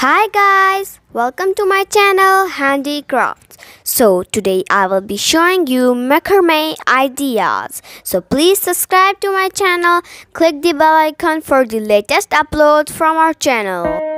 Hi guys, welcome to my channel Handicrafts. So today I will be showing you macrame ideas. So please subscribe to my channel, click the bell icon for the latest uploads from our channel.